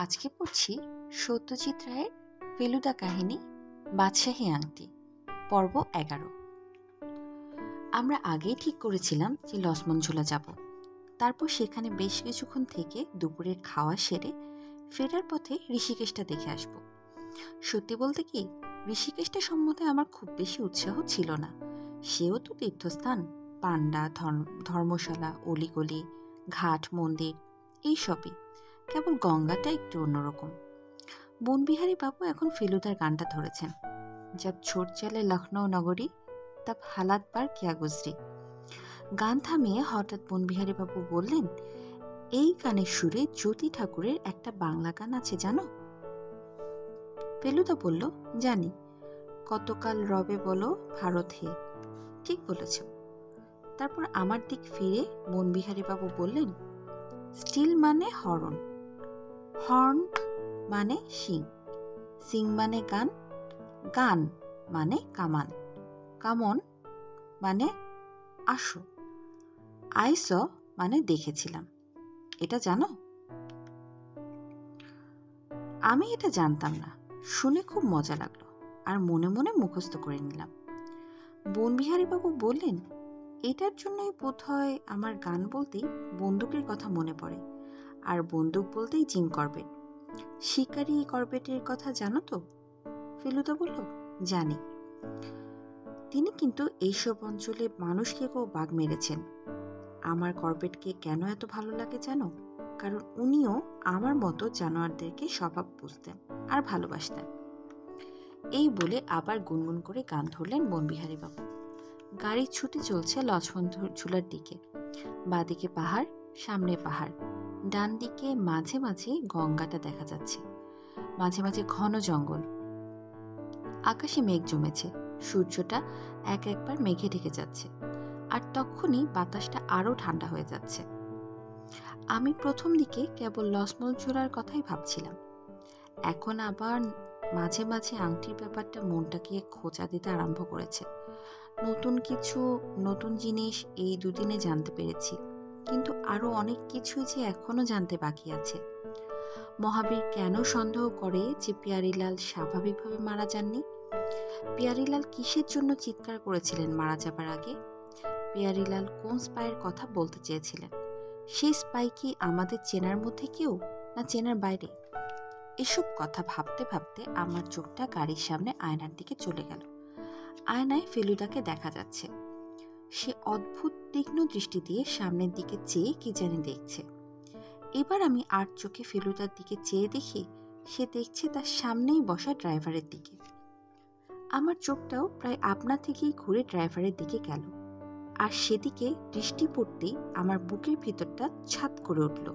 আজকে পড়ছি সত্যজিৎ রায়ের ফেলুদা কাহিনী বাদশাহী আংটি পর্ব 11। আমরা আগেই ঠিক করেছিলাম যে লছমনঝুলা যাব, তারপর সেখানে বেশ কিছুক্ষণ থেকে দুপুরের খাওয়া সেরে ফেরার পথে ঋষিকেশটা দেখে আসব। সত্যি বলতে কি, ঋষিকেশটা সম্বন্ধে আমার খুব বেশি উৎসাহ ছিল না। সেও তো তীর্থস্থান, পান্ডা, ধর্মশালা, অলিগলি, ঘাট, মন্দির, এইসবই। কেবল গঙ্গাটা একটু অন্যরকম। বনবিহারী বাবু এখন ফেলুদার গানটা ধরেছেন, জব ছোট চলে লখনৌ নগরী তব হালাত পার কিয়া গুজরি। গান থামিয়ে হঠাৎ বনবিহারী বাবু বললেন, এই গানের সুরে জ্যোতি ঠাকুরের একটা বাংলা গান আছে জানো? ফেলুদা বলল, জানি, কতকাল রবে বলো ভারত হে। ঠিক বলেছ। তারপর আমার দিক ফিরে বনবিহারী বাবু বললেন, স্টিল মানে হর্ন, হর্ন মানে সিং, সিং মানে গান, গান মানে কামান, কামন মানে আসো, আইস মানে দেখেছিলাম। এটা জানো? আমি এটা জানতাম না, শুনে খুব মজা লাগলো আর মনে মনে মুখস্থ করে নিলাম। বনবিহারী বাবু বললেন, এটার জন্যই বোধ হয় আমার গান বলতেই বন্দুকের কথা মনে পড়ে, আর বন্দুক বলতেই জিম করবেট। শিকারী করবেটের কথা জানো তো? ফেলুদা বলল, জানি। তিনি কিন্তু এইসব অঞ্চলে মানুষ খেয়েও বাঘ মেরেছেন। আমার করবেটকে কেন এত ভালো লাগে জানো? কারণ উনিও আমার মতো জানোয়ারদেরকে স্বভাব বুঝতেন আর ভালোবাসতেন। এই বলে আবার গুনগুন করে গান ধরলেন বনবিহারী বাবু। গাড়ি ছুটে চলছে লছমনঝুলার দিকে। বাঁদিকে পাহাড়, সামনে পাহাড়, ডান দিকে মাঝে মাঝে গঙ্গাটা দেখা যাচ্ছে, মাঝে মাঝে ঘন জঙ্গল। আকাশে মেঘ জমেছে, সূর্যটা একবার মেঘে ঢেকে যাচ্ছে, আর তখনই বাতাসটা আরো ঠান্ডা হয়ে যাচ্ছে। আমি প্রথম দিকে কেবল লছমনঝুলার কথাই ভাবছিলাম। এখন আবার মাঝে মাঝে আংটির ব্যাপারটা মনটাকে খোঁচা দিতে আরম্ভ করেছে। নতুন কিছু, নতুন জিনিস এই দুদিনে জানতে পেরেছি, কিন্তু আরো অনেক কিছুই যে এখনো জানতে বাকি আছে। মহাবীর কেন সন্দেহ করে যে পিয়ারীলাল স্বাভাবিকভাবে মারা যাননি? পিয়ারীলাল কিসের জন্য চিৎকার করেছিলেন মারা যাবার আগে? পিয়ারীলাল কোন স্পাইয়ের কথা বলতে চেয়েছিলেন? সেই স্পাই কি আমাদের চেনার মধ্যে কেউ, না চেনার বাইরে? এসব কথা ভাবতে ভাবতে আমার চোখটা গাড়ির সামনে আয়নার দিকে চলে গেল। আয়নায় ফেলুদাকে দেখা যাচ্ছে। সে অদ্ভুত তীক্ষ্ণ দৃষ্টি দিয়ে সামনের দিকে চেয়ে কি জানি দেখছে। এবার আমি আর চোখে ফেলুদার দিকে চেয়ে দেখি সে দেখছে তার সামনেই বসা ড্রাইভারের দিকে। আমার চোখটাও প্রায় আপনা থেকেই ঘুরে ড্রাইভারের দিকে গেল, আর সেদিকে দৃষ্টি পড়তেই আমার বুকের ভিতরটা ছাদ করে উঠল।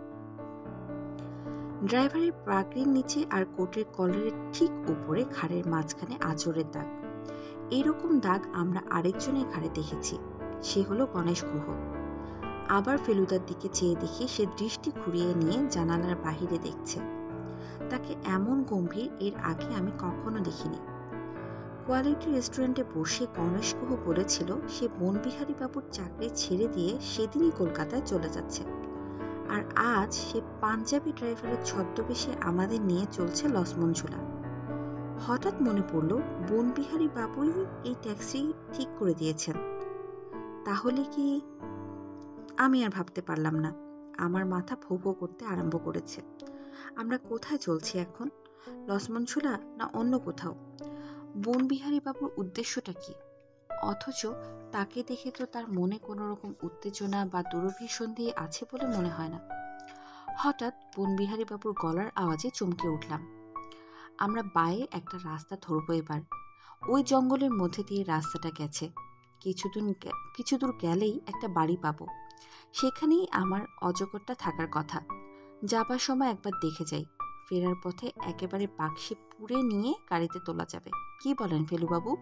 ড্রাইভারের পাগড়ির নিচে আর কোটের কলারের ঠিক উপরে ঘাড়ের মাঝখানে আঁচড়ের দাগ। এইরকম দাগ আমরা আরেকজনের ঘাড়ে দেখেছি, সে হলো গণেশ গুহ। আবার ফেলুদার দিকে চেয়ে দেখি সে দৃষ্টি ঘুরিয়ে নিয়ে জানালার বাহিরে দেখছে। তাকে এমন গম্ভীর এর আগে আমি কখনো দেখিনি। কোয়ালিটি রেস্টুরেন্টে বসে গণেশ গুহ বলেছিল সে বনবিহারী বাবুর চাকরি ছেড়ে দিয়ে সেদিনই কলকাতায় চলে যাচ্ছে, আর আজ সে পাঞ্জাবি ড্রাইভারের ছদ্মবেশে আমাদের নিয়ে চলছে লছমনঝুলা। হঠাৎ মনে পড়ল বনবিহারী বাবুই এই ট্যাক্সি ঠিক করে দিয়েছেন। তাহলে কি? আমি আর ভাবতে পারলাম না। আমার মাথা ভো ভো করতে আরম্ভ করেছে। আমরা কোথায় চলছি এখন? লছমনঝুলা না অন্য কোথাও? বনবিহারী বাবুর উদ্দেশ্যটা কি? অথচ তাকে দেখে তো তার মনে কোনো রকম উত্তেজনা বা দুরভিসন্ধি আছে বলে মনে হয় না। হঠাৎ বনবিহারী বাবুর গলার আওয়াজে চমকে উঠলাম। আমরা বায়ে একটা রাস্তা ধরবো এবার। ওই জঙ্গলের মধ্যে দিয়ে রাস্তাটা গেছে। কিছু দূর গেলেই একটা বাড়ি পাবো। সেখানেই আমার অজগরটা থাকার কথা। যাবার সময় একবার দেখে যাই, ফেরার পথে একেবারে বাক্সে পুড়ে নিয়ে গাড়িতে তোলা যাবে। কি বলেন ফেলুবাবু?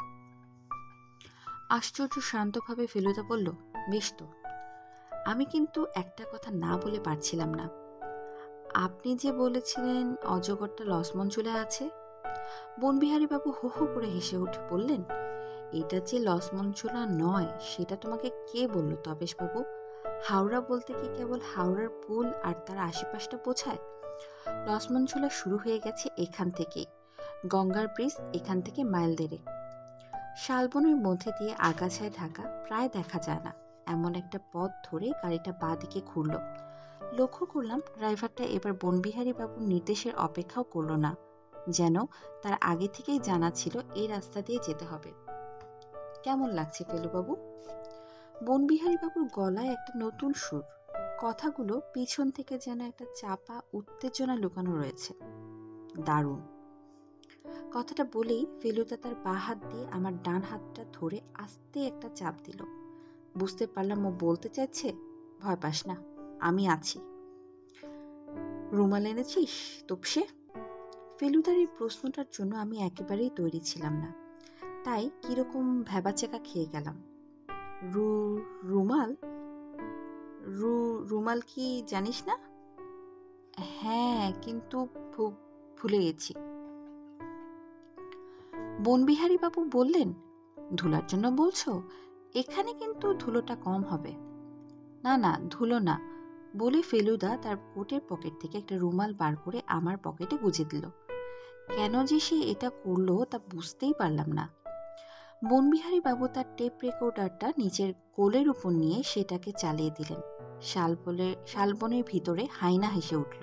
আশ্চর্য শান্তভাবে ফেলুদা বলল, বেশ তো। আমি কিন্তু একটা কথা না বলে পারছিলাম না। আপনি যে বলেছিলেন অজগরটা লছমনঝুলায় আছে। বনবিহারী বাবু হো হো করে হেসে উঠে বললেন, এটা যে লছমনঝুলা নয় সেটা তোমাকে কে বলল তবেশ বাবু? হাওড়া বলতে কি কেবল হাওড়ার পুল আর তার আশেপাশটা বোঝায়? লক্ষ্মণ ঝোলা শুরু হয়ে গেছে এখান থেকেই। গঙ্গার ব্রিজ এখান থেকে মাইল দেড়েক। শালবনের মধ্যে দিয়ে আগাছায় ঢাকা, প্রায় দেখা যায় না এমন একটা পথ ধরে গাড়িটা বাঁ দিকে ঘুরল। লক্ষ্য করলাম ড্রাইভারটা এবার বনবিহারী বাবুর নির্দেশের অপেক্ষাও করল না, যেন তার আগে থেকেই জানা ছিল এই রাস্তা দিয়ে যেতে হবে। কেমন লাগছে ফেলুবাবু? বনবিহারী বাবুর গলায় একটা নতুন সুর, কথাগুলো পিছন থেকে যেন একটা চাপা উত্তেজনা লুকানো রয়েছে। দারুণ। কথাটা বলেই ফেলুদা তার বাঁ হাত দিয়ে আমার ডান হাতটা ধরে আস্তে একটা চাপ দিল। বুঝতে পারলাম ও বলতে চাইছে, ভয় পাস না, আমি আছি। রুমাল এনেছিস তোপসে? ফেলুদার এই প্রশ্নটার জন্য আমি একেবারেই তৈরি ছিলাম না, তাই কিরকম ভ্যাবাচেকা খেয়ে গেলাম। রুমাল? রুমাল কি জানিস না? হ্যাঁ, কিন্তু ভুলে গেছি। বনবিহারী বাবু বললেন, ধুলার জন্য বলছো? এখানে কিন্তু ধুলোটা কম হবে। না না, ধুলো না, বলে ফেলুদা তার কোটের পকেট থেকে একটা রুমাল বার করে আমার পকেটে গুজে দিল। কেন যে সে এটা করলো তা বুঝতেই পারলাম না। বনবিহারী বাবু তার টেপ রেকর্ডারটা নিচের কোলের উপর নিয়ে সেটাকে চালিয়ে দিলেন। শালবনের ভিতরে হাইনা হেসে উঠল।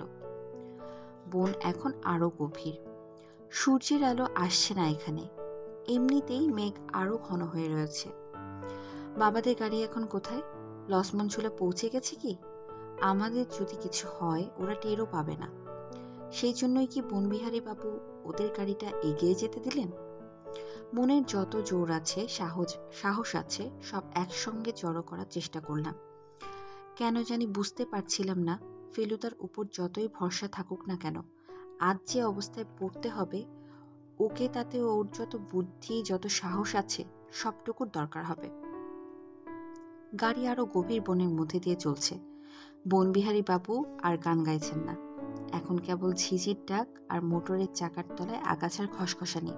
বন এখন আরো গভীর। সূর্যের আলো আসছে না এখানে, এমনিতেই মেঘ আরো ঘন হয়ে রয়েছে। বাবাদের গাড়ি এখন কোথায়? লক্ষ্মণ ঝোলা পৌঁছে গেছে কি? আমাদের যদি কিছু হয় ওরা টেরও পাবে না। সেই জন্যই কি বনবিহারী বাবু ওদের গাড়িটা এগিয়ে যেতে দিলেন? মনের যত জোর আছে, সাহস আছে, সব একসঙ্গে জড়ো করার চেষ্টা করলাম। কেন জানি বুঝতে পারছিলাম না, ফেলুদার উপর যতই ভরসা থাকুক না কেন, আজ যে অবস্থায় পড়তে হবে ওকে, তাতে ওর যত বুদ্ধি, যত সাহস আছে, সবটুকুর দরকার হবে। গাড়ি আরো গভীর বনের মধ্যে দিয়ে চলছে। বনবিহারী বাবু আর গান গাইছেন না, এখন কেবল ঝিঝির ডাক আর মোটরের চাকার তলায় আগাছার খসখসানি।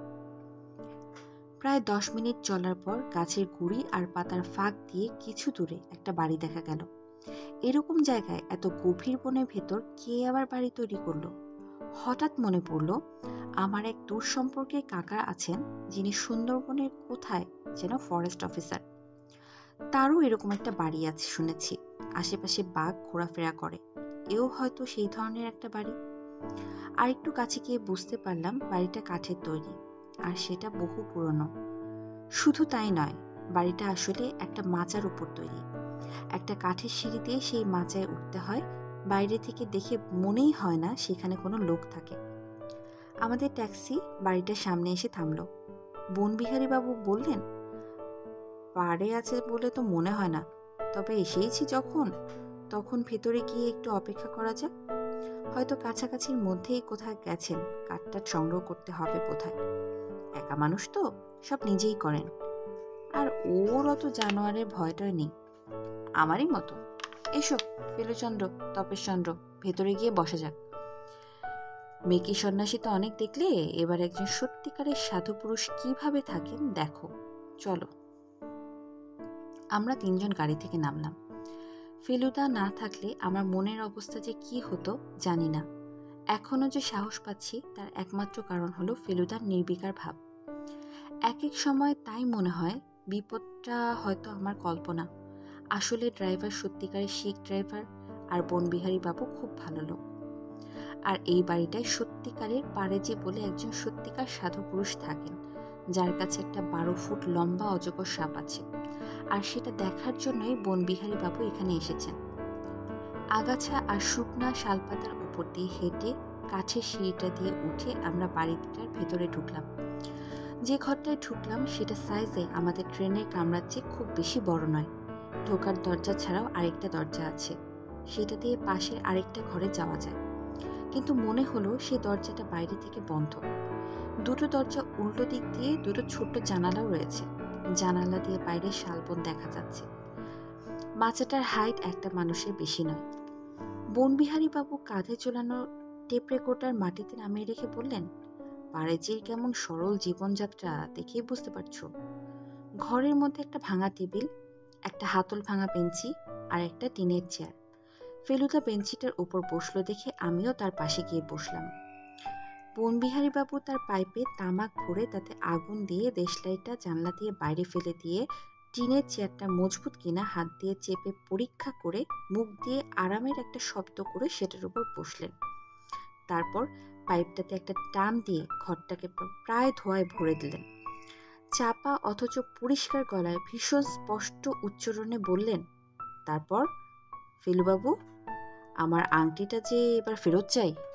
প্রায় 10 মিনিট চলার পর গাছের গুড়ি আর পাতার ফাঁক দিয়ে কিছু দূরে একটা বাড়ি দেখা গেল। এরকম জায়গায় এত গভীর বনের ভেতর কে আবার বাড়ি তৈরি করলো? হঠাৎ মনে পড়ল, আমার এক দূর সম্পর্কে কাকা আছেন, যিনি সুন্দরবনের কোথায় যেন ফরেস্ট অফিসার। তারও এরকম একটা বাড়ি আছে শুনেছি। আশেপাশে বাঘ ঘোরাফেরা করে, এও হয়তো সেই ধরনের একটা বাড়ি। আর একটু কাছে গিয়ে বুঝতে পারলাম বাড়িটা কাঠের তৈরি, আর সেটা বহু পুরনো। শুধু তাই নয়, বাড়িটা আসলে একটা মাচার উপর তৈরি। একটা কাঠের সিঁড়ি দিয়ে সেই মাচায় উঠতে হয়। বাইরে থেকে দেখে মনেই হয় না সেখানে কোনো লোক থাকে। আমাদের ট্যাক্সি বাড়িটার সামনে এসে থামল। বনবিহারী বাবু বললেন, পাড়ে আছে বলে তো মনে হয় না, তবে এসেইছি যখন, তখন ভেতরে গিয়ে একটু অপেক্ষা করা যাক। হয়তো কাছাকাছির মধ্যেই কোথায় গেছেন, কাঠটা সংগ্রহ করতে হবে বোধহয়। একা মানুষ তো, সব নিজেই করেন, আর ওর অত জানোয়ারের ভয়টয় নেই, আমারই মতো। এসো ফেলুচন্দ্র, তপেশচন্দ্র, ভেতরে গিয়ে বসা যাক। মেকি সন্ন্যাসী তো অনেক দেখলে, এবার একজন সত্যিকারের সাধু পুরুষ কিভাবে থাকেন দেখো, চলো। আমরা 3 জন গাড়ি থেকে নামলাম। ফেলুদা না থাকলে আমার মনের অবস্থা যে কি হতো জানি না। এখনো যে সাহস পাচ্ছি তার একমাত্র কারণ হলো ফেলুদার নির্বিকার ভাব। এক এক সময় তাই মনে হয় বিপদটা হয়তো আমার কল্পনা, আসলে ড্রাইভার সত্যিকারের শিখ ড্রাইভার, আর বনবিহারী বাবু খুব ভালো লোক। আর এই বাড়িটায় সত্যিকারের পারেজি বলে একজন সত্যিকার সাধু পুরুষ থাকেন, যার কাছে একটা 12 ফুট লম্বা অজগর সাপ আছে, আর সেটা দেখার জন্যই বনবিহারী বাবু এখানে এসেছেন। আগাছা আর শুকনা শালপাতার উপর দিয়ে হেঁটে কাঠের সিঁড়িটা দিয়ে উঠে আমরা বাড়িটার ভেতরে ঢুকলাম। যে ঘরটায় ঢুকলাম সেটা সাইজে আমাদের ট্রেনের কামরার চেয়ে খুব বেশি বড় নয়। ঢোকার দরজা ছাড়াও আরেকটা দরজা আছে, সেটা দিয়ে পাশের আরেকটা ঘরে যাওয়া যায়, কিন্তু মনে হলো সেই দরজাটা বাইরে থেকে বন্ধ। দুটো দরজা উল্টো দিক দিয়ে দুটো ছোট্ট জানালাও রয়েছে, জানালা দিয়ে বাইরে শালবন দেখা যাচ্ছে। মাচাটার হাইট একটা মানুষের বেশি নয়। বনবিহারী বাবু কাঁধে ঝোলানো টেপ রেকর্ডার মাটিতে নামিয়ে রেখে বললেন, পারেজির কেমন সরল জীবনযাত্রা দেখেই বুঝতে পারছো। ঘরের মধ্যে একটা ভাঙা টেবিল, একটা হাতল ভাঙা বেঞ্চি, আর একটা টিনের চেয়ার। ফেলুদা বেঞ্চিটার উপর বসলো দেখে আমিও তার পাশে গিয়ে বসলাম। বনবিহারীবাবু তার পাইপে তামাক ভরে তাতে আগুন দিয়ে দেশলাইটা জানলা দিয়ে বাইরে ফেলে দিয়ে টিনের চেয়ারটা মজবুত কিনা হাত দিয়ে চেপে পরীক্ষা করে মুখ দিয়ে আরামের একটা শব্দ করে সেটার উপর বসলেন। তারপর পাইপটাতে একটা টান দিয়ে ঘরটাকে প্রায় ধোঁয়ায় ভরে দিলেন। চাপা অথচ পরিষ্কার গলায় ভীষণ স্পষ্ট উচ্চারণে বললেন, তারপর ফেলুবাবু, আমার আংটিটা যে এবার ফেরত চাই।